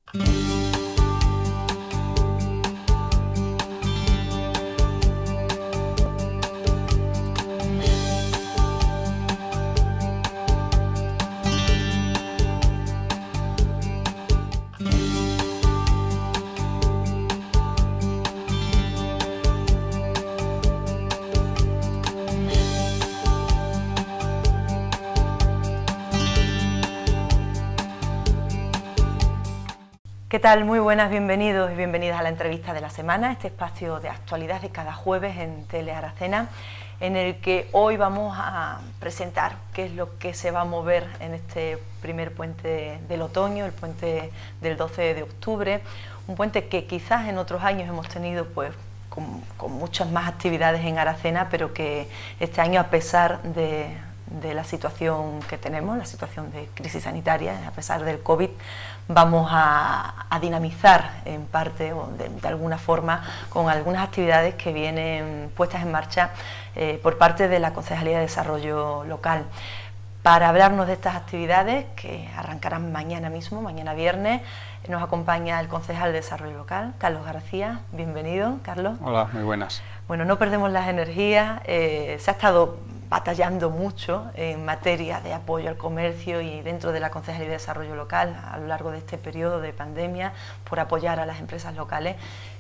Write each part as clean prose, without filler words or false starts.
¿Qué tal? Muy buenas, bienvenidos y bienvenidas a la entrevista de la semana, este espacio de actualidad de cada jueves en Tele Aracena, en el que hoy vamos a presentar qué es lo que se va a mover en este primer puente del otoño, el puente del 12 de octubre, un puente que quizás en otros años hemos tenido pues con muchas más actividades en Aracena, pero que este año, a pesar de la situación que tenemos, la situación de crisis sanitaria, a pesar del COVID, vamos a dinamizar en parte o de alguna forma con algunas actividades que vienen puestas en marcha por parte de la Concejalía de Desarrollo Local. Para hablarnos de estas actividades, que arrancarán mañana mismo, mañana viernes, nos acompaña el concejal de Desarrollo Local, Carlos García. Bienvenido, Carlos. Hola, muy buenas. Bueno, no perdemos las energías, se ha estado batallando mucho en materia de apoyo al comercio y dentro de la Concejalía de Desarrollo Local a lo largo de este periodo de pandemia por apoyar a las empresas locales.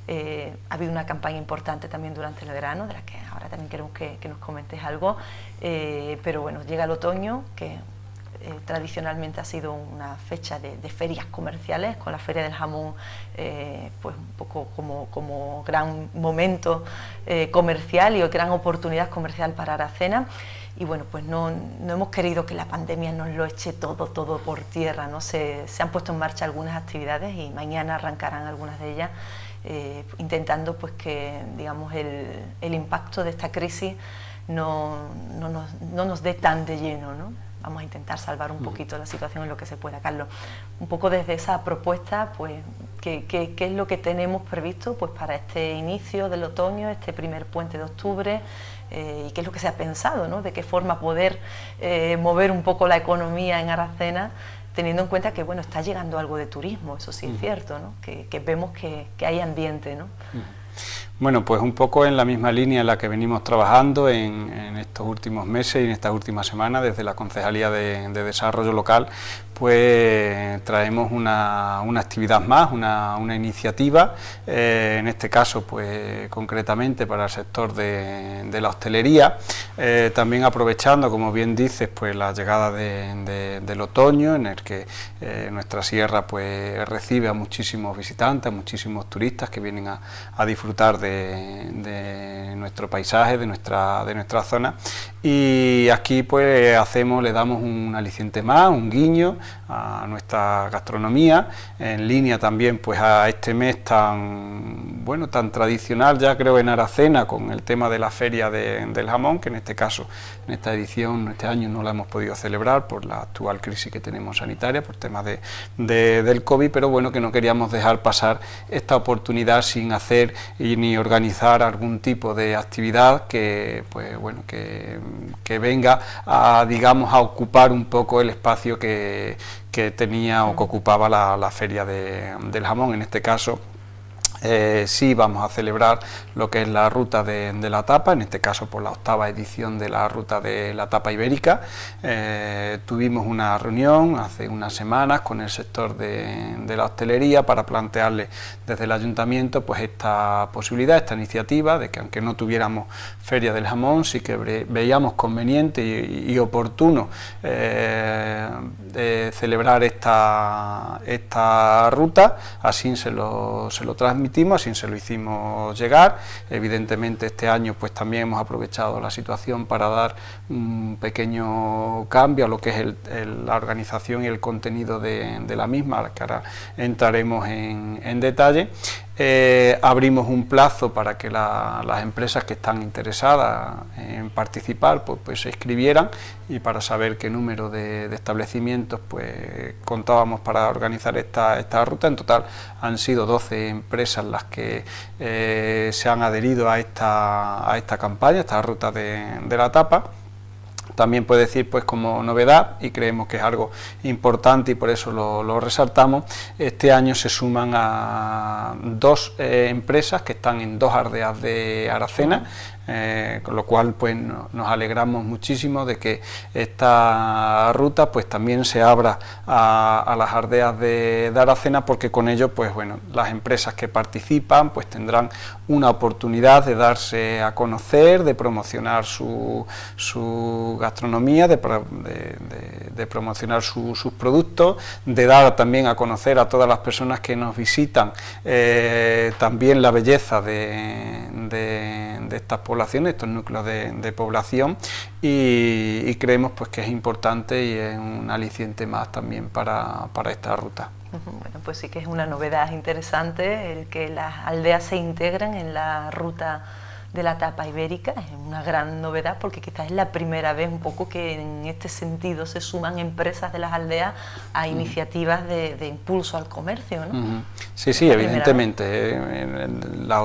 Ha habido una campaña importante también durante el verano, de la que ahora también queremos que nos comentes algo, pero bueno, llega el otoño, que tradicionalmente ha sido una fecha de ferias comerciales, con la Feria del Jamón pues un poco como gran momento comercial y gran oportunidad comercial para Aracena. Y bueno, pues no hemos querido que la pandemia nos lo eche todo por tierra, ¿no? Se han puesto en marcha algunas actividades y mañana arrancarán algunas de ellas, intentando pues que, digamos, el impacto de esta crisis no nos dé tan de lleno, ¿no? Vamos a intentar salvar un poquito la situación en lo que se pueda. Carlos, un poco desde esa propuesta, pues, ¿qué es lo que tenemos previsto pues para este inicio del otoño, este primer puente de octubre? Y qué es lo que se ha pensado, ¿no? De qué forma poder mover un poco la economía en Aracena, teniendo en cuenta que bueno, está llegando algo de turismo, eso sí es cierto, ¿no? Que vemos que hay ambiente, ¿no? Bueno, pues un poco en la misma línea en la que venimos trabajando en estos últimos meses y en estas últimas semanas desde la Concejalía de Desarrollo Local, pues traemos una actividad más, una iniciativa, en este caso pues concretamente para el sector de la hostelería, también aprovechando, como bien dices, pues la llegada del otoño, en el que nuestra sierra pues recibe a muchísimos visitantes, a muchísimos turistas que vienen a disfrutar de nuestro paisaje, de nuestra zona, y aquí pues le damos un aliciente más, un guiño a nuestra gastronomía, en línea también pues a este mes tan tradicional ya creo en Aracena, con el tema de la feria del jamón, que en este caso, en esta edición, este año no la hemos podido celebrar por la actual crisis que tenemos sanitaria, por temas del COVID, pero bueno, que no queríamos dejar pasar esta oportunidad sin hacer ni organizar algún tipo de actividad que pues bueno, que venga a, digamos, a ocupar un poco el espacio que tenía o que ocupaba la feria del jamón. En este caso sí vamos a celebrar lo que es la ruta de la tapa, en este caso por la 8ª edición de la ruta de la tapa ibérica. Tuvimos una reunión hace unas semanas con el sector de la hostelería para plantearle desde el ayuntamiento pues esta posibilidad, esta iniciativa de que aunque no tuviéramos feria del jamón, sí que veíamos conveniente y oportuno celebrar esta ruta. Así se lo transmitimos, así se lo hicimos llegar. Evidentemente este año pues también hemos aprovechado la situación para dar un pequeño cambio a lo que es la organización y el contenido de la misma, que ahora entraremos en detalle. Abrimos un plazo para que las empresas que están interesadas en participar pues se inscribieran, y para saber qué número de establecimientos pues contábamos para organizar esta ruta. En total han sido 12 empresas las que se han adherido a esta campaña, a esta ruta de la tapa, También puedo decir, pues como novedad, y creemos que es algo importante y por eso lo resaltamos, este año se suman a 2 empresas que están en 2 aldeas de Aracena, con lo cual pues nos alegramos muchísimo de que esta ruta pues también se abra a las aldeas de Aracena, porque con ello pues bueno, las empresas que participan pues tendrán una oportunidad de darse a conocer, de promocionar su gastronomía, de promocionar sus productos, de dar también a conocer a todas las personas que nos visitan también la belleza de estas poblaciones, estos núcleos de población, y creemos pues que es importante y es un aliciente más también para esta ruta. Bueno, pues sí que es una novedad interesante el que las aldeas se integren en la ruta de la tapa ibérica. Es una gran novedad porque quizás es la primera vez un poco que en este sentido se suman empresas de las aldeas a iniciativas de impulso al comercio, ¿no? Sí, sí, evidentemente. En las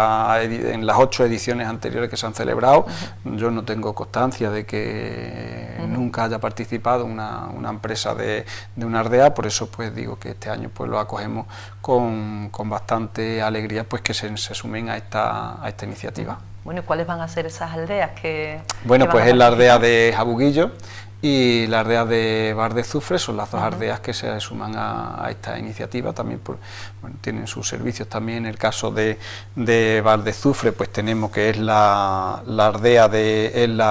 8 ediciones anteriores que se han celebrado, yo no tengo constancia de que nunca haya participado una empresa de una aldea, por eso pues digo que este año pues lo acogemos con bastante alegría, pues que se sumen a esta iniciativa. Bueno, ¿y cuáles van a ser esas aldeas Bueno, pues es la aldea de Jabuguillo y la aldea de Bar de Zufre, son las 2 aldeas que se suman a esta iniciativa. También tienen sus servicios también. En el caso de Bar de Zufre, pues tenemos que es la aldea el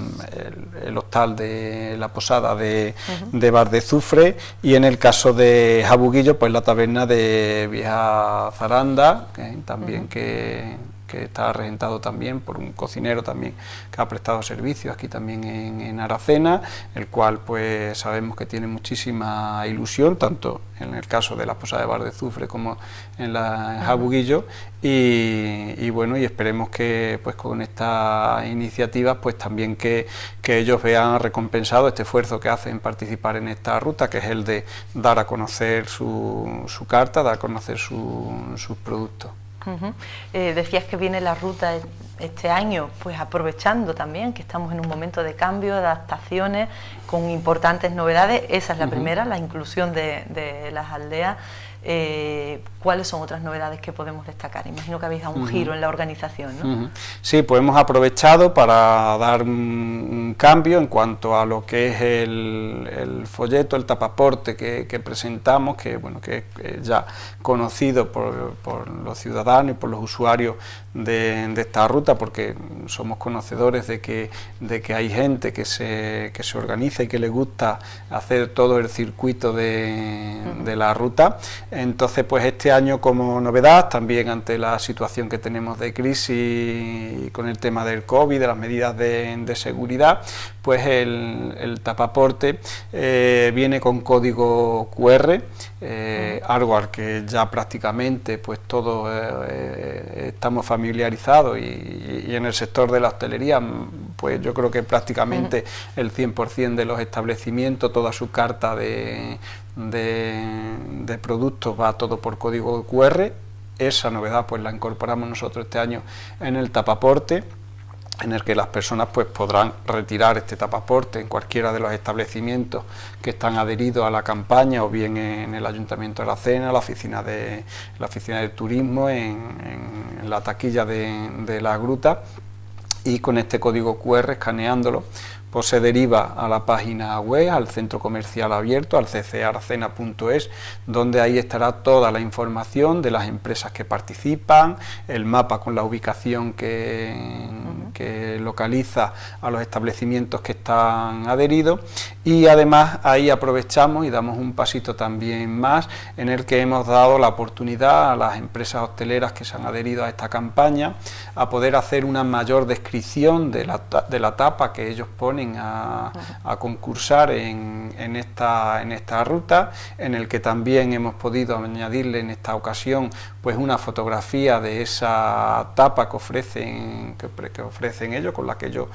hostal de la posada de Bar de Zufre, y en el caso de Jabuguillo, pues la taberna de Vieja Zaranda, también que está regentado también por un cocinero también que ha prestado servicios aquí también en Aracena, el cual pues sabemos que tiene muchísima ilusión, tanto en el caso de la posada de Bar de Zufre como en Jabuguillo, y bueno, y esperemos que pues con esta iniciativa pues también que ellos vean recompensado este esfuerzo que hacen en participar en esta ruta, que es el de dar a conocer su carta, dar a conocer sus productos. Decías que viene la ruta este año, pues aprovechando también que estamos en un momento de cambio, de adaptaciones, con importantes novedades. Esa es la primera, la inclusión de las aldeas. ¿Cuáles son otras novedades que podemos destacar? Imagino que habéis dado un giro en la organización, ¿no? Sí, pues hemos aprovechado para dar un cambio en cuanto a lo que es el folleto, el tapaporte que presentamos, que bueno, que es ya conocido por los ciudadanos y por los usuarios de esta ruta, porque somos conocedores de que hay gente que se organiza y que le gusta hacer todo el circuito de la ruta. Entonces, pues este año, como novedad, también ante la situación que tenemos de crisis con el tema del COVID, de las medidas de seguridad, pues el tapaporte viene con código QR, algo al que ya prácticamente pues todos estamos familiarizados, y en el sector de la hostelería pues yo creo que prácticamente el 100% de los establecimientos, toda su carta de productos va todo por código QR. Esa novedad pues la incorporamos nosotros este año en el tapaporte, en el que las personas pues podrán retirar este tapaporte en cualquiera de los establecimientos que están adheridos a la campaña, o bien en el Ayuntamiento de Aracena, la oficina de turismo, en la taquilla de la gruta, y con este código QR, escaneándolo, pues se deriva a la página web, al centro comercial abierto, al ccaracena.es, donde ahí estará toda la información de las empresas que participan, el mapa con la ubicación que localiza a los establecimientos que están adheridos, y además ahí aprovechamos y damos un pasito también más, en el que hemos dado la oportunidad a las empresas hosteleras que se han adherido a esta campaña a poder hacer una mayor descripción de la tapa que ellos ponen a concursar en esta ruta, en el que también hemos podido añadirle en esta ocasión pues una fotografía de esa tapa que ofrecen ellos, con la que ellos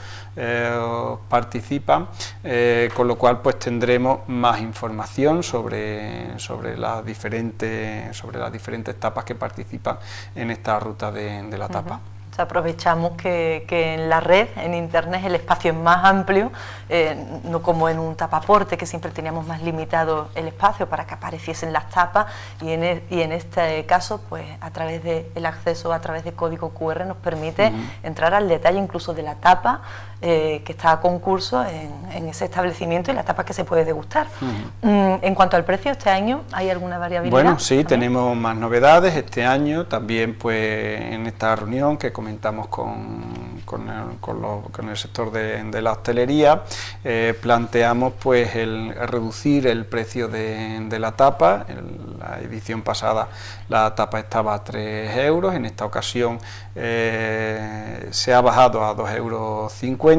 participan, con lo cual pues tendremos más información sobre las diferentes tapas que participan en esta ruta de la tapa. O sea, aprovechamos que en la red, en internet, el espacio es más amplio, no como en un tapaporte, que siempre teníamos más limitado el espacio para que apareciesen las tapas, y en este caso, pues a través del acceso a través de código QR nos permite entrar al detalle incluso de la tapa que está a concurso en ese establecimiento y la tapa que se puede degustar. En cuanto al precio, este año, ¿hay alguna variabilidad? Bueno, sí, tenemos más novedades este año, también pues en esta reunión que comentamos con el sector de la hostelería, planteamos pues el reducir el precio de la tapa. En la edición pasada la tapa estaba a 3 euros, en esta ocasión se ha bajado a 2,50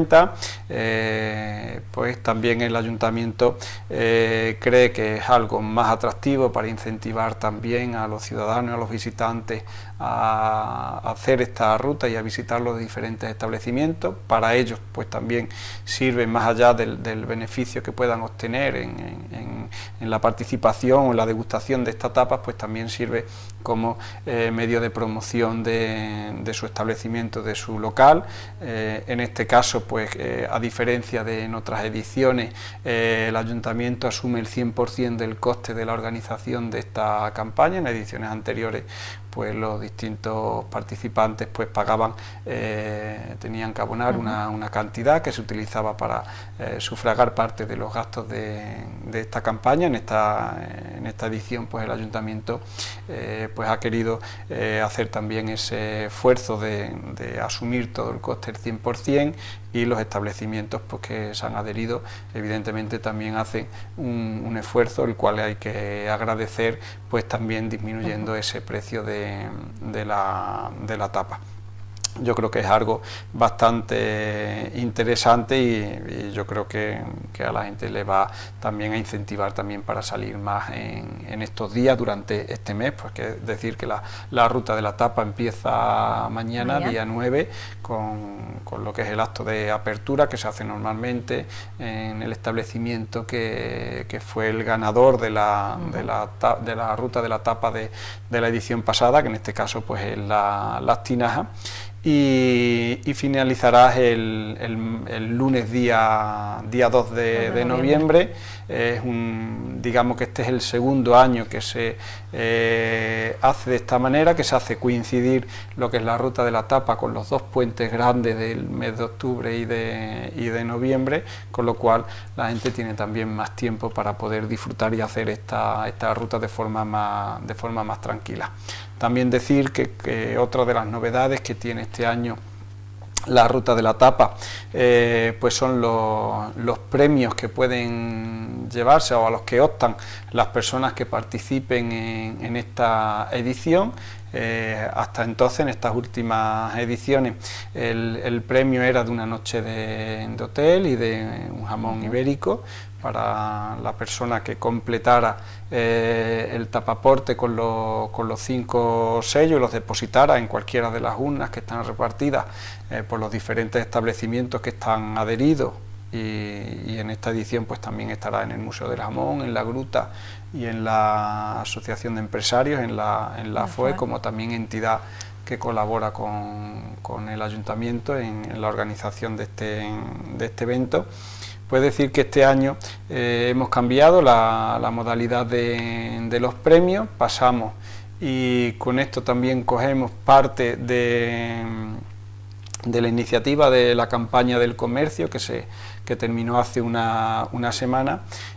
€. Pues también el ayuntamiento cree que es algo más atractivo para incentivar también a los ciudadanos, a los visitantes a hacer esta ruta y a visitar los diferentes establecimientos. Para ellos pues también sirve, más allá del beneficio que puedan obtener en la participación o en la degustación de estas tapas, pues también sirve como medio de promoción de su establecimiento, de su local. En este caso, pues a diferencia de en otras ediciones, el ayuntamiento asume el 100% del coste de la organización de esta campaña. En ediciones anteriores pues los distintos participantes pues pagaban, tenían que abonar una cantidad que se utilizaba para sufragar parte de los gastos de esta campaña. En esta edición pues el ayuntamiento pues ha querido hacer también ese esfuerzo de asumir todo el coste, el 100%, y los establecimientos pues que se han adherido evidentemente también hacen un esfuerzo, el cual hay que agradecer, pues también disminuyendo ese precio de la tapa. Yo creo que es algo bastante interesante y yo creo que a la gente le va también a incentivar también para salir más en estos días, durante este mes, porque es decir que la ruta de la tapa empieza mañana, día 9, con lo que es el acto de apertura que se hace normalmente en el establecimiento que fue el ganador de la ruta de la tapa de la edición pasada, que en este caso pues es Las Tinajas. Y finalizará el lunes día 2 de noviembre. Digamos que este es el segundo año que se hace de esta manera, que se hace coincidir lo que es la ruta de la tapa con los dos puentes grandes del mes de octubre y de noviembre, con lo cual la gente tiene también más tiempo para poder disfrutar y hacer esta ruta de forma más tranquila. También decir que otra de las novedades que tiene este año la ruta de la tapa, pues son los premios que pueden llevarse o a los que optan las personas que participen en esta edición. Hasta entonces, en estas últimas ediciones, el premio era de una noche de hotel y de un jamón ibérico para la persona que completara el tapaporte con los 5 sellos y los depositara en cualquiera de las urnas que están repartidas por los diferentes establecimientos que están adheridos, y en esta edición pues también estará en el Museo del Jamón, en la Gruta y en la Asociación de Empresarios, en la FOE, como también entidad que colabora con el ayuntamiento en la organización de este evento. Puede decir que este año hemos cambiado la modalidad de los premios, pasamos, y con esto también cogemos parte de la iniciativa de la campaña del comercio que terminó hace una semana,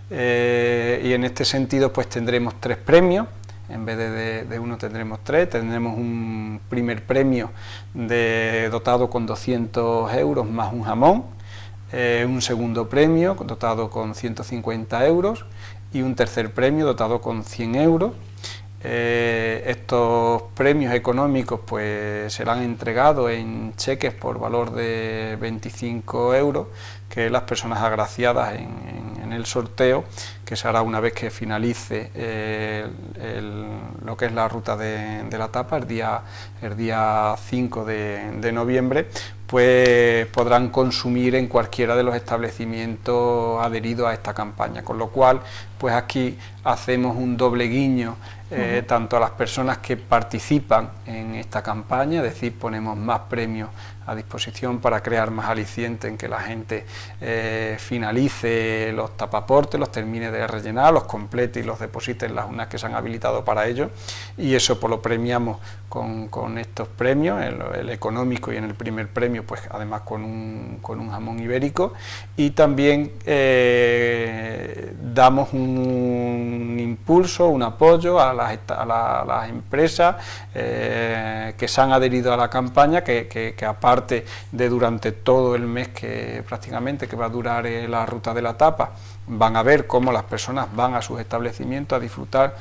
y en este sentido pues tendremos 3 premios. En vez de uno tendremos 3, tendremos un primer premio dotado con 200 € más un jamón, un segundo premio dotado con 150 € y un tercer premio dotado con 100 €. Estos premios económicos pues serán entregados en cheques por valor de 25 € que las personas agraciadas en el sorteo, que se hará una vez que finalice lo que es la ruta de la tapa el día 5 de noviembre, pues podrán consumir en cualquiera de los establecimientos adheridos a esta campaña, con lo cual pues aquí hacemos un doble guiño tanto a las personas que participan en esta campaña, es decir, ponemos más premios a disposición para crear más aliciente en que la gente finalice los tapaportes, los termine de rellenar, los complete y los deposite en las urnas que se han habilitado para ello, y eso pues lo premiamos con estos premios, el económico, y en el primer premio pues además con un jamón ibérico, y también damos un impulso, un apoyo a las empresas que se han adherido a la campaña, que aparte de durante todo el mes que prácticamente que va a durar la ruta de la tapa, van a ver cómo las personas van a sus establecimientos a disfrutar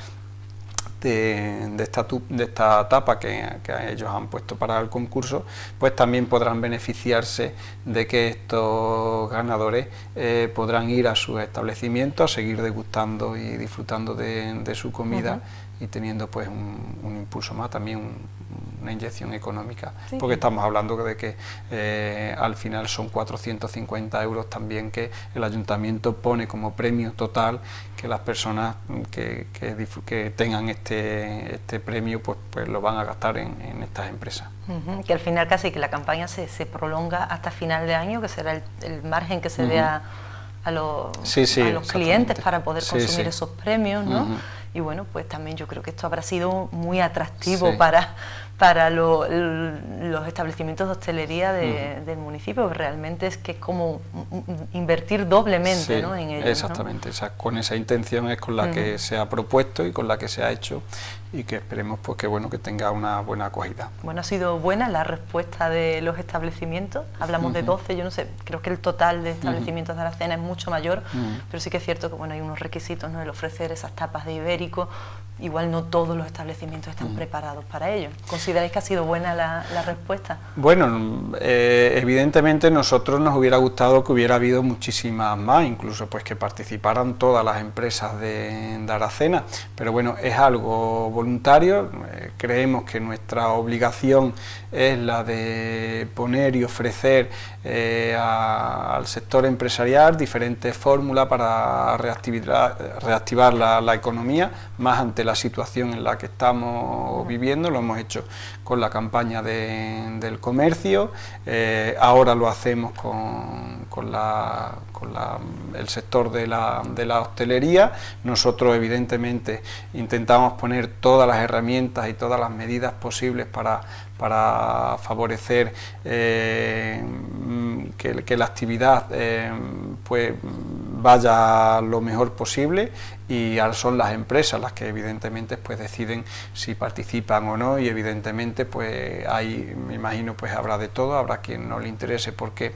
de esta tapa que ellos han puesto para el concurso, pues también podrán beneficiarse de que estos ganadores podrán ir a sus establecimientos a seguir degustando y disfrutando de su comida, y teniendo pues un impulso más, también una inyección económica, porque estamos hablando de que al final son 450 euros también que el ayuntamiento pone como premio total, que las personas que tengan este premio pues lo van a gastar en estas empresas. Que al final casi que la campaña se prolonga hasta final de año, que será el margen que se dé a los clientes para poder consumir esos premios, ¿no? Y bueno, pues también yo creo que esto habrá sido muy atractivo para los establecimientos de hostelería del municipio, que realmente es como invertir doblemente, ¿no?, en ellos. Exactamente, ¿no? Con esa intención es con la que se ha propuesto y con la que se ha hecho, y que esperemos pues que tenga una buena acogida. Bueno, ha sido buena la respuesta de los establecimientos, hablamos de 12, yo no sé, creo que el total de establecimientos de Aracena es mucho mayor, pero sí que es cierto que bueno, hay unos requisitos, ¿no?, el ofrecer esas tapas de ibérico. Igual no todos los establecimientos están preparados para ello. ¿Consideráis que ha sido buena la respuesta? Bueno, evidentemente nosotros nos hubiera gustado que hubiera habido muchísimas más, incluso pues que participaran todas las empresas de Aracena, pero bueno, es algo voluntario. Creemos que nuestra obligación es la de poner y ofrecer al sector empresarial diferentes fórmulas para reactivar la economía, más ante la situación en la que estamos viviendo. Lo hemos hecho con la campaña del comercio, ahora lo hacemos con el sector de la hostelería. Nosotros evidentemente intentamos poner todas las herramientas y todas las medidas posibles para favorecer que la actividad pues vaya lo mejor posible, y son las empresas las que evidentemente pues deciden si participan o no, y evidentemente pues me imagino pues habrá de todo, habrá quien no le interese porque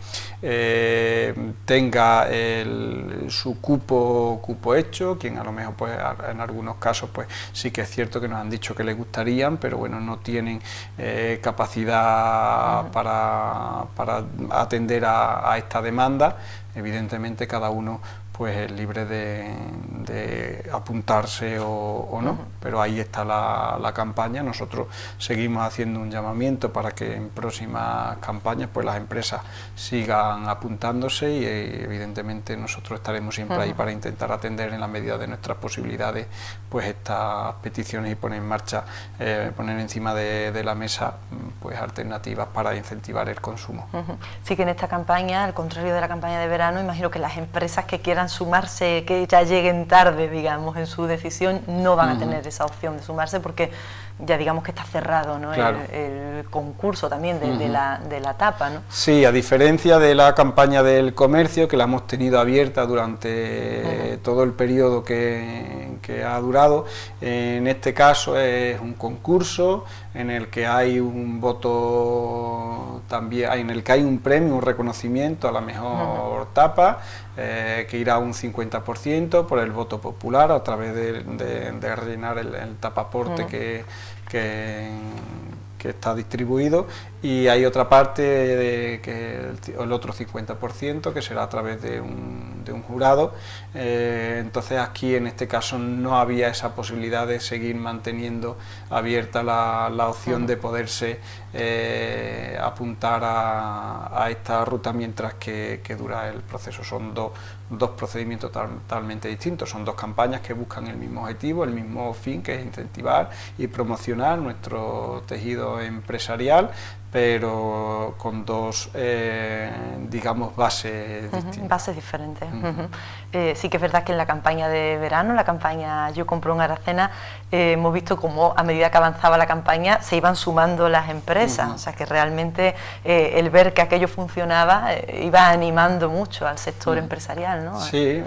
tenga su cupo hecho, quien a lo mejor pues en algunos casos pues sí que es cierto que nos han dicho que les gustarían, pero bueno, no tienen capacidad para atender a esta demanda. Evidentemente cada uno pues es libre de apuntarse o no, pero ahí está la campaña. Nosotros seguimos haciendo un llamamiento para que en próximas campañas pues las empresas sigan apuntándose, y evidentemente nosotros estaremos siempre ahí para intentar atender en la medida de nuestras posibilidades pues estas peticiones y poner en marcha, poner encima de la mesa pues alternativas para incentivar el consumo. Sí, que en esta campaña, al contrario de la campaña de verano, imagino que las empresas que quieran sumarse, que ya lleguen tarde, digamos, en su decisión, no van a tener esa opción de sumarse, porque ya digamos que está cerrado, ¿no? Claro. El concurso también de la tapa, ¿no? Sí, a diferencia de la campaña del comercio, que la hemos tenido abierta durante todo el periodo que ha durado, en este caso es un concurso en el que hay un voto también, en el que hay un premio, un reconocimiento a la mejor tapa, que irá un 50% por el voto popular a través de rellenar el tapaporte que está distribuido, y hay otra parte, que el otro 50%, que será a través de un jurado. Entonces aquí en este caso no había esa posibilidad de seguir manteniendo abierta la opción de poderse apuntar a esta ruta mientras que dura el proceso. Son dos procedimientos totalmente distintos, son dos campañas que buscan el mismo objetivo, el mismo fin, que es incentivar y promocionar nuestro tejido empresarial, pero con dos, digamos, bases distintas. Bases diferentes. Sí que es verdad que en la campaña de verano, la campaña Yo compro en Aracena, hemos visto cómo a medida que avanzaba la campaña se iban sumando las empresas, o sea que realmente el ver que aquello funcionaba iba animando mucho al sector empresarial, ¿no? Sí,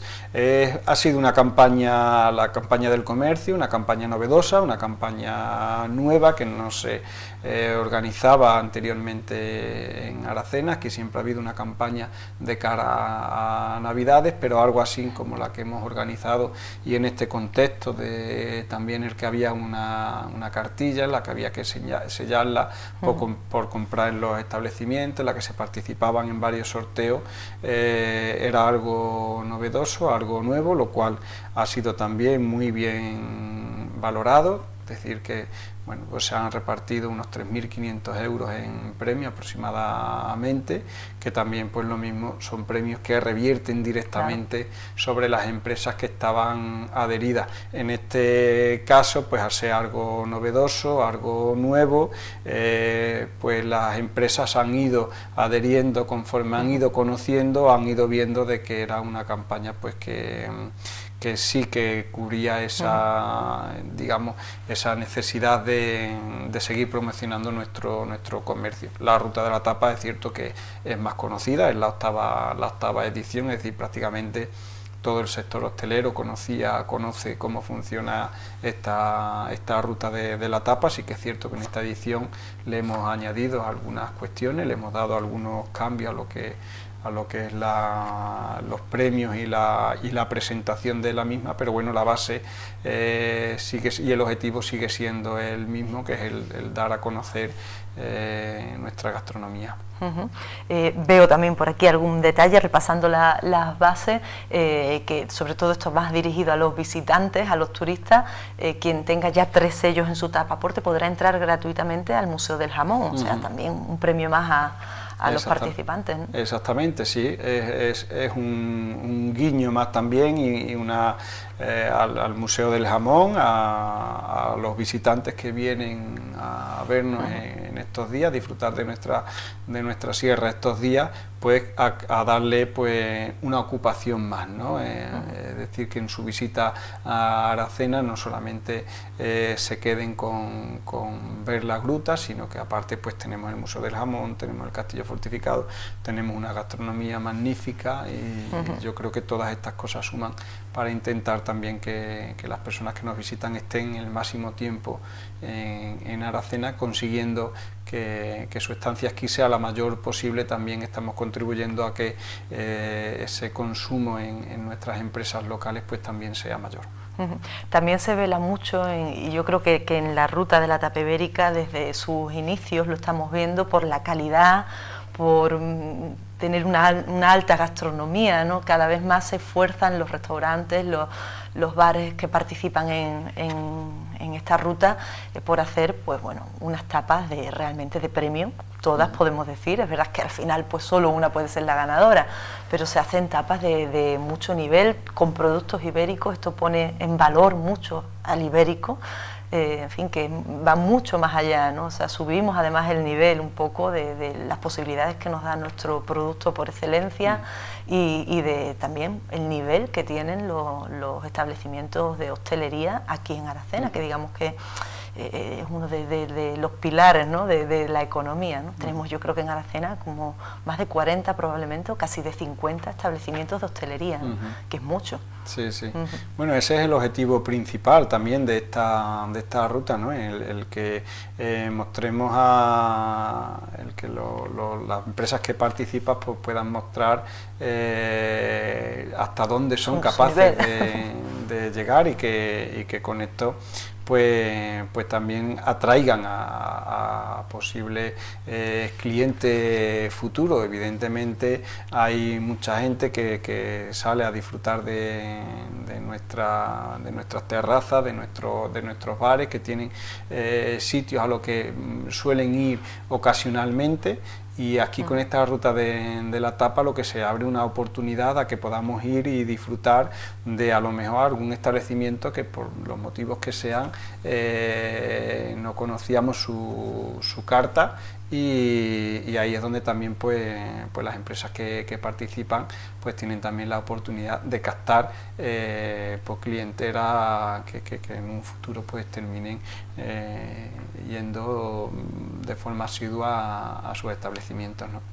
ha sido una campaña, la campaña del comercio, una campaña novedosa, una campaña nueva que no se organizaba anteriormente en Aracena, que siempre ha habido una campaña de cara a Navidades, pero algo así como la que hemos organizado, y en este contexto de también el que había una cartilla en la que había que sellarla por comprar en los establecimientos, en la que se participaban en varios sorteos, era algo novedoso, algo nuevo, lo cual ha sido también muy bien valorado. Es decir que bueno, pues se han repartido unos 3.500 euros en premio aproximadamente, que también pues lo mismo son premios que revierten directamente sobre las empresas que estaban adheridas. En este caso, pues al ser algo novedoso, algo nuevo, pues las empresas han ido adheriendo conforme han ido conociendo, han ido viendo de que era una campaña pues que sí que cubría esa, digamos, esa necesidad de seguir promocionando nuestro comercio. La ruta de la tapa es cierto que es más conocida, es la octava edición, es decir, prácticamente todo el sector hostelero conoce cómo funciona esta ruta de la tapa. Sí que es cierto que en esta edición le hemos añadido algunas cuestiones, le hemos dado algunos cambios a lo que es los premios y la presentación de la misma, pero bueno, la base y el objetivo sigue siendo el mismo, que es el dar a conocer nuestra gastronomía. Veo también por aquí algún detalle, repasando las bases, que sobre todo esto más dirigido a los visitantes, a los turistas. Quien tenga ya 3 sellos en su pasaporte podrá entrar gratuitamente al Museo del Jamón, o sea, también un premio más a los participantes, ¿no? Exactamente, sí, es un guiño más también y al Museo del Jamón, a los visitantes que vienen a vernos en estos días, disfrutar de nuestra sierra estos días, pues a darle pues una ocupación más, ¿no? Es decir, que en su visita a Aracena no solamente se queden con ver las grutas, sino que aparte pues tenemos el Museo del Jamón, tenemos el Castillo Fortificado, tenemos una gastronomía magnífica y yo creo que todas estas cosas suman para intentar también que las personas que nos visitan estén el máximo tiempo en Aracena, consiguiendo que su estancia aquí sea la mayor posible. También estamos contribuyendo a que ese consumo en nuestras empresas locales pues también sea mayor. También se vela mucho, y yo creo que en la ruta de la tapa ibérica desde sus inicios lo estamos viendo por la calidad, por tener una alta gastronomía, ¿no? Cada vez más se esfuerzan los restaurantes, los bares que participan en esta ruta por hacer pues bueno, unas tapas realmente de premio. Todas podemos decir, es verdad que al final pues solo una puede ser la ganadora, pero se hacen tapas de mucho nivel, con productos ibéricos. Esto pone en valor mucho al ibérico, en fin, que va mucho más allá, ¿no? O sea, subimos además el nivel un poco de las posibilidades que nos da nuestro producto por excelencia y de también el nivel que tienen los establecimientos de hostelería aquí en Aracena, que digamos que es uno de los pilares, ¿no? de la economía, ¿no? Tenemos, yo creo que en Aracena como más de 40 probablemente, o casi de 50 establecimientos de hostelería, ¿no? Que es mucho. Sí, sí. Bueno, ese es el objetivo principal también de esta ruta, ¿no? El que mostremos el que las empresas que participan pues puedan mostrar hasta dónde son capaces de llegar y que con esto pues también atraigan a posibles clientes futuros. Evidentemente hay mucha gente que sale a disfrutar de nuestras terrazas, de nuestros bares, que tienen sitios a los que suelen ir ocasionalmente, y aquí con esta ruta de la tapa lo que se abre una oportunidad a que podamos ir y disfrutar de a lo mejor algún establecimiento que por los motivos que sean no conocíamos su carta, y ahí es donde también pues las empresas que participan pues tienen también la oportunidad de captar pues clientela que en un futuro pues terminen yendo de forma asidua a sus establecimientos, ¿no?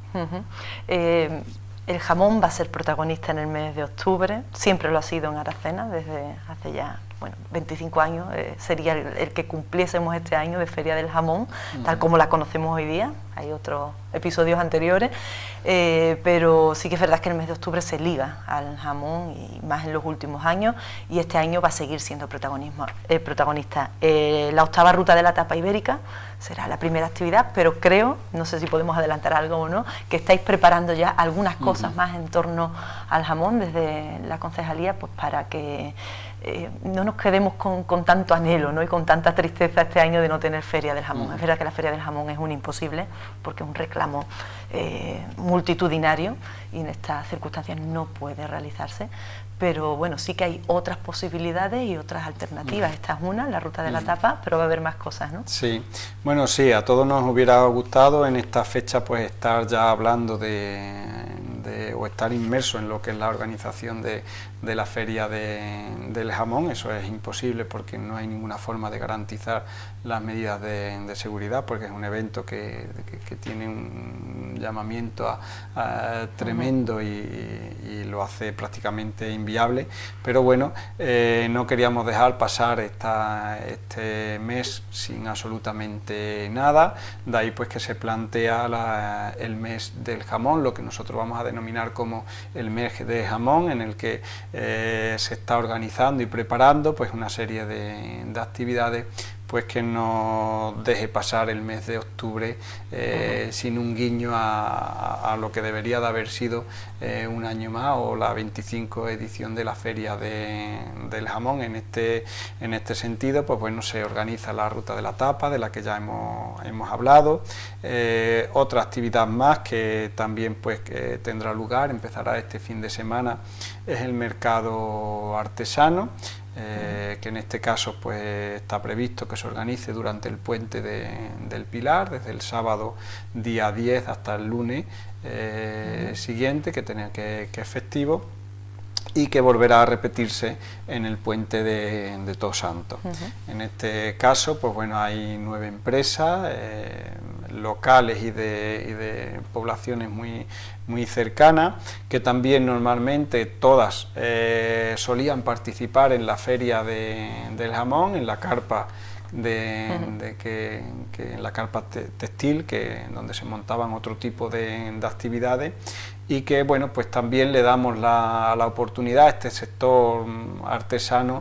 El jamón va a ser protagonista en el mes de octubre, siempre lo ha sido en Aracena desde hace ya 25 años, sería el que cumpliésemos este año de Feria del Jamón, tal como la conocemos hoy día. Hay otros episodios anteriores, pero sí que es verdad que el mes de octubre se liga al jamón, y más en los últimos años, y este año va a seguir siendo protagonista. La octava ruta de la tapa ibérica será la primera actividad, pero creo, no sé si podemos adelantar algo o no, que estáis preparando ya algunas cosas más en torno al jamón desde la concejalía, pues para que no nos quedemos con tanto anhelo, ¿no?, y con tanta tristeza este año de no tener Feria del Jamón. Es verdad que la Feria del Jamón es un imposible, porque es un reclamo multitudinario y en estas circunstancias no puede realizarse, pero bueno, sí que hay otras posibilidades y otras alternativas. Esta es una, la ruta de la tapa, pero va a haber más cosas, ¿no? Sí, bueno, sí, a todos nos hubiera gustado en esta fecha pues estar ya hablando o estar inmerso en lo que es la organización de la feria del jamón. Eso es imposible porque no hay ninguna forma de garantizar las medidas de seguridad, porque es un evento que tiene un llamamiento tremendo y lo hace prácticamente inviable, pero bueno, no queríamos dejar pasar este mes sin absolutamente nada. De ahí pues que se plantea el mes del jamón, lo que nosotros vamos a denominar como el mes de jamón, en el que se está organizando y preparando pues una serie de actividades pues que no deje pasar el mes de octubre sin un guiño a lo que debería de haber sido un año más, o la 25 edición de la Feria del Jamón. En este sentido, pues bueno, se organiza la Ruta de la Tapa, de la que ya hemos hablado. Otra actividad más que también pues que tendrá lugar, empezará este fin de semana, es el mercado artesano, que en este caso pues está previsto que se organice durante el puente del Pilar, desde el sábado día 10 hasta el lunes siguiente, que es festivo, y que volverá a repetirse en el puente de Todos Santos. En este caso, pues bueno, hay 9 empresas locales y de poblaciones muy cercanas, que también normalmente todas solían participar en la feria del jamón, en la carpa en la carpa textil, donde se montaban otro tipo de actividades, y que bueno, pues también le damos la oportunidad a este sector artesano,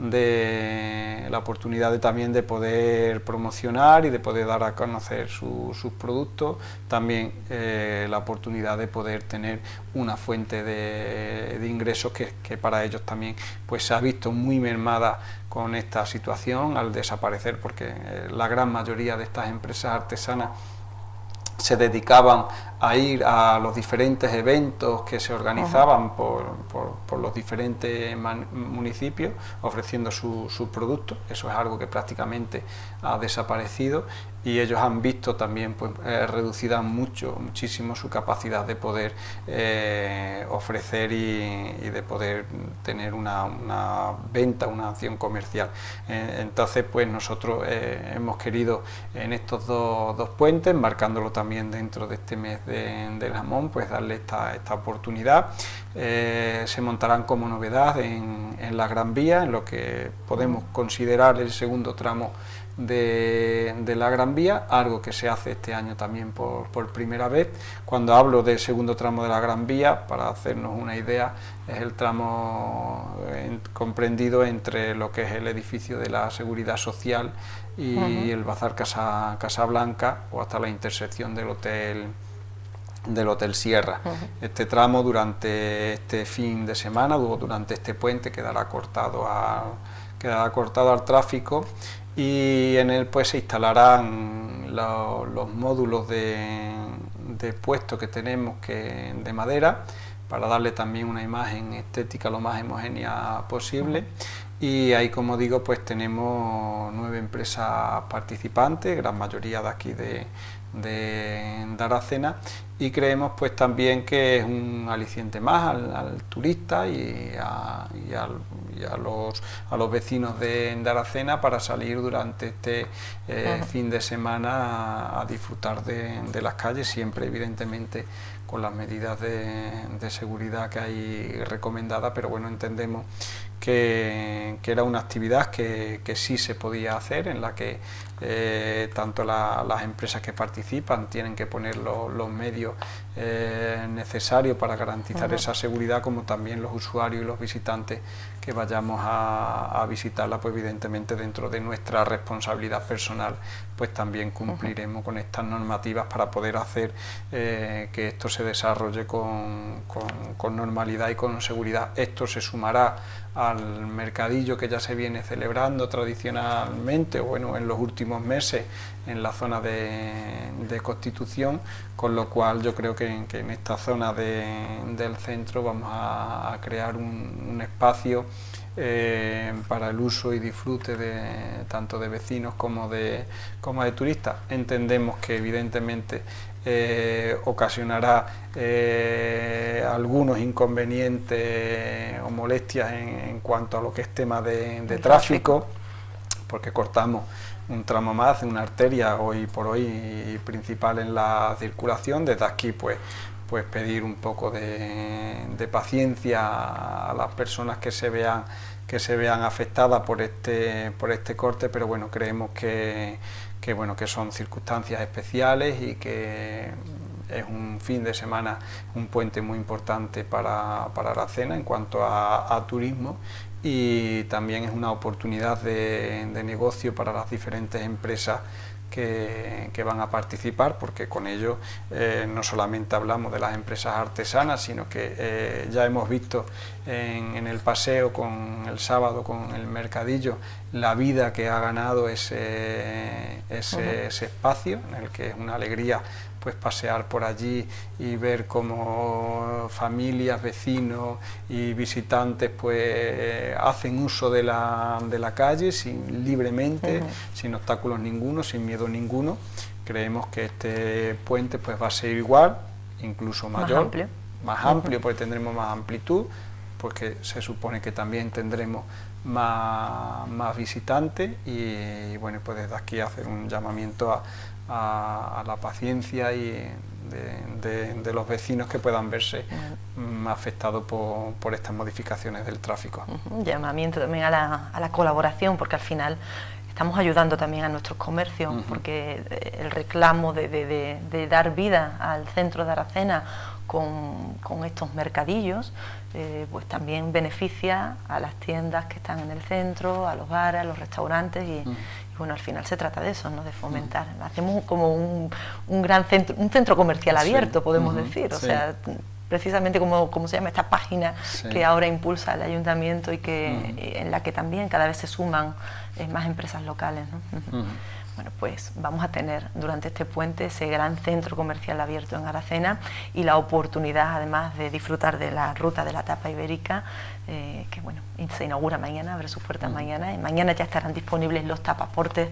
la oportunidad también de poder promocionar y de poder dar a conocer sus productos, también la oportunidad de poder tener una fuente de ingresos que para ellos también pues se ha visto muy mermada con esta situación al desaparecer, porque la gran mayoría de estas empresas artesanas se dedicaban a ir a los diferentes eventos que se organizaban por los diferentes municipios ofreciendo sus productos. Eso es algo que prácticamente ha desaparecido, y ellos han visto también pues reducida muchísimo su capacidad de poder ofrecer y de poder tener una venta, una acción comercial. Entonces pues nosotros hemos querido en estos dos puentes, marcándolo también dentro de este mes del jamón, pues darle esta oportunidad. Se montarán como novedad en la Gran Vía, en lo que podemos considerar el segundo tramo de la Gran Vía, algo que se hace este año también por primera vez. Cuando hablo del segundo tramo de la Gran Vía, para hacernos una idea, es el tramo comprendido entre lo que es el edificio de la Seguridad Social y el Bazar Casa Blanca, o hasta la intersección del Hotel Sierra. Este tramo durante este fin de semana, durante este puente, quedará cortado al tráfico, y en él pues se instalarán los módulos de puestos que tenemos de madera, para darle también una imagen estética lo más homogénea posible. Y ahí, como digo, pues tenemos 9 empresas participantes, gran mayoría de aquí de Aracena, y creemos pues también que es un aliciente más al turista y a los vecinos de Aracena, para salir durante este fin de semana a disfrutar de las calles, siempre evidentemente con las medidas de seguridad que hay recomendadas, pero bueno, entendemos que era una actividad que sí se podía hacer, en la que tanto las empresas que participan tienen que poner los medios necesarios para garantizar esa seguridad, como también los usuarios y los visitantes que vayamos a visitarla, pues evidentemente dentro de nuestra responsabilidad personal, pues también cumpliremos con estas normativas para poder hacer que esto se desarrolle con normalidad y con seguridad. Esto se sumará al mercadillo que ya se viene celebrando tradicionalmente, o bueno, en los últimos meses, en la zona de Constitución, con lo cual yo creo que en esta zona del centro vamos a crear un espacio para el uso y disfrute tanto de vecinos como de turistas. Entendemos que evidentemente ocasionará algunos inconvenientes o molestias en cuanto a lo que es tema de tráfico, porque cortamos un tramo más de una arteria hoy por hoy principal en la circulación. Desde aquí pues pedir un poco de paciencia a las personas que se vean afectadas por este corte, pero bueno, creemos que son circunstancias especiales y que es un fin de semana, un puente muy importante para Aracena en cuanto a turismo, y también es una oportunidad de negocio para las diferentes empresas que van a participar, porque con ello no solamente hablamos de las empresas artesanas, sino que ya hemos visto en el paseo el sábado con el mercadillo la vida que ha ganado ese espacio, en el que es una alegría pues pasear por allí y ver cómo familias, vecinos y visitantes pues hacen uso de la calle libremente, sin obstáculos ninguno, sin miedo ninguno. Creemos que este puente pues va a ser igual, incluso mayor, más amplio, porque tendremos más amplitud, porque se supone que también tendremos más visitantes, y bueno, pues desde aquí hacer un llamamiento a la paciencia y de los vecinos que puedan verse afectados por estas modificaciones del tráfico. Un llamamiento también a la colaboración, porque al final estamos ayudando también a nuestros comercios, porque el reclamo de dar vida al centro de Aracena con estos mercadillos, pues también beneficia a las tiendas que están en el centro, a los bares, a los restaurantes, y bueno, al final se trata de eso, ¿no? De fomentar. Hacemos como un gran centro, un centro comercial abierto, podemos decir, o sea, precisamente como se llama esta página que ahora impulsa el ayuntamiento, y que en la que también cada vez se suman más empresas locales, ¿no? Bueno, pues vamos a tener durante este puente ese gran centro comercial abierto en Aracena, y la oportunidad además de disfrutar de la ruta de la tapa ibérica, que bueno, se inaugura mañana, abre sus puertas mañana, y mañana ya estarán disponibles los tapaportes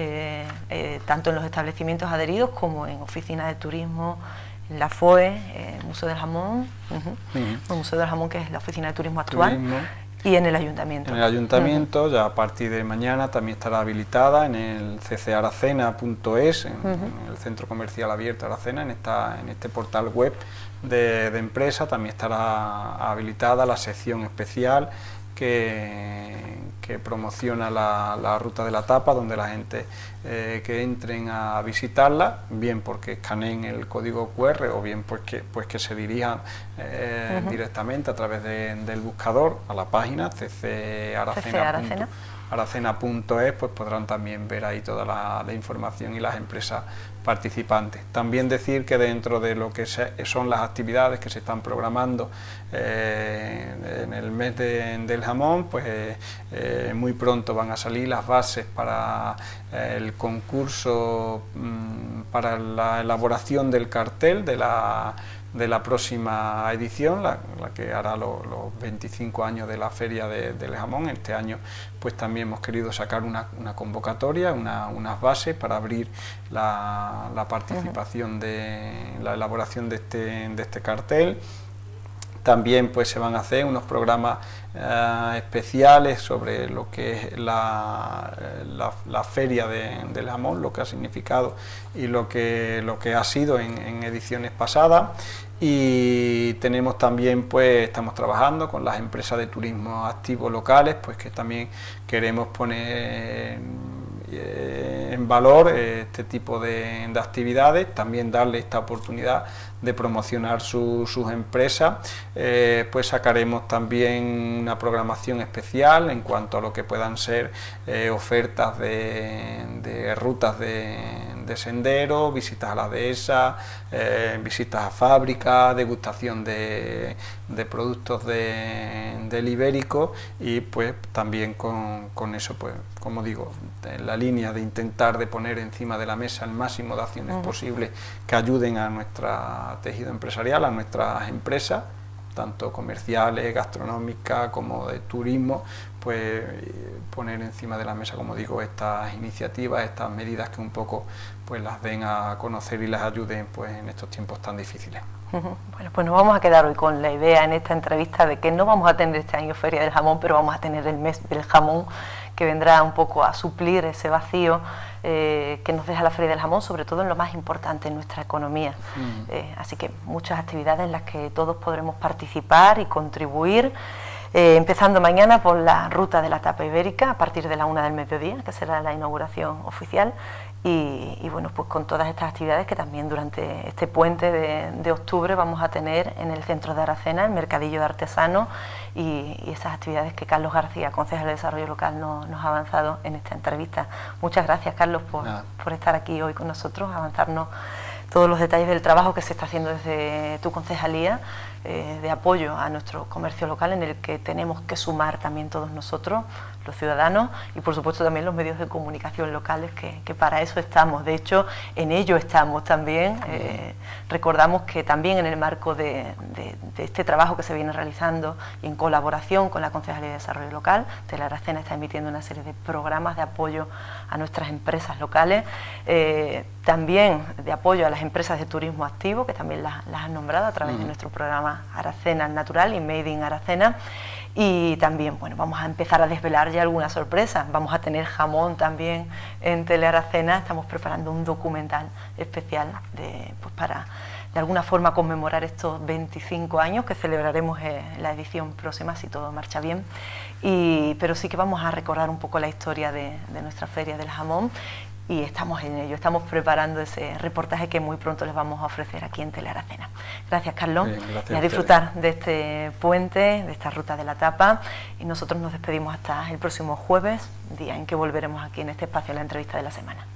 tanto en los establecimientos adheridos como en oficinas de turismo, en la FOE, el Museo del Jamón, el Museo del Jamón, que es la oficina de turismo actual. Y en el ayuntamiento. En el ayuntamiento, ya a partir de mañana también estará habilitada en el ccaracena.es, en el Centro Comercial Abierto Aracena, en este portal web de empresa. También estará habilitada la sección especial que que promociona la ruta de la tapa, donde la gente que entren a visitarla, bien porque escaneen el código QR o bien pues que se dirijan directamente a través del buscador a la página ccaracena.es, pues podrán también ver ahí toda la información y las empresas participantes. También decir que dentro de lo que son las actividades que se están programando en el mes del jamón, pues muy pronto van a salir las bases para el concurso para la elaboración del cartel de la próxima edición, la que hará los 25 años de la Feria del Jamón. Este año pues también hemos querido sacar una convocatoria, unas bases para abrir la participación de la elaboración de este cartel. También pues se van a hacer unos programas especiales sobre lo que es la feria del jamón, lo que ha significado y lo que ha sido en ediciones pasadas. Y tenemos también, pues estamos trabajando con las empresas de turismo activo locales, pues que también queremos poner en valor este tipo de actividades, también darle esta oportunidad de promocionar sus empresas. Pues sacaremos también una programación especial en cuanto a lo que puedan ser ofertas de rutas de sendero, visitas a la dehesa, visitas a fábricas, degustación de productos del ibérico, y pues también con eso, pues como digo, en la línea de intentar de poner encima de la mesa el máximo de acciones posibles que ayuden a nuestro tejido empresarial, a nuestras empresas, tanto comerciales, gastronómicas como de turismo, pues poner encima de la mesa, como digo, estas iniciativas, estas medidas que un poco pues las den a conocer y las ayuden pues en estos tiempos tan difíciles. Bueno, pues nos vamos a quedar hoy con la idea en esta entrevista de que no vamos a tener este año Feria del Jamón, pero vamos a tener el mes del jamón, que vendrá un poco a suplir ese vacío que nos deja la Feria del Jamón, sobre todo en lo más importante, en nuestra economía. Así que muchas actividades en las que todos podremos participar y contribuir, empezando mañana por la ruta de la tapa ibérica a partir de la 1 del mediodía, que será la inauguración oficial. Y bueno, pues con todas estas actividades que también durante este puente de octubre vamos a tener en el centro de Aracena, el mercadillo de artesanos, y esas actividades que Carlos García, concejal de Desarrollo Local, nos ha avanzado en esta entrevista. Muchas gracias, Carlos, por estar aquí hoy con nosotros, avanzarnos todos los detalles del trabajo que se está haciendo desde tu concejalía de apoyo a nuestro comercio local, en el que tenemos que sumar también todos nosotros, los ciudadanos, y por supuesto también los medios de comunicación locales, que para eso estamos. De hecho, en ello estamos también. Recordamos que también en el marco de este trabajo que se viene realizando y en colaboración con la Concejalía de Desarrollo Local, Telearacena está emitiendo una serie de programas de apoyo a nuestras empresas locales, también de apoyo a las empresas de turismo activo, que también las han nombrado a través de nuestro programa Aracena Natural y Made in Aracena. Y también, bueno, vamos a empezar a desvelar ya algunas sorpresas. Vamos a tener jamón también en Telearacena. Estamos preparando un documental especial pues para, de alguna forma, conmemorar estos 25 años que celebraremos en la edición próxima, si todo marcha bien. Pero sí que vamos a recordar un poco la historia de nuestra Feria del Jamón, y estamos en ello, estamos preparando ese reportaje que muy pronto les vamos a ofrecer aquí en Telearacena. Gracias, Carlos. Bien, gracias y a disfrutar de este puente, de esta ruta de la tapa, y nosotros nos despedimos hasta el próximo jueves, día en que volveremos aquí en este espacio a la entrevista de la semana.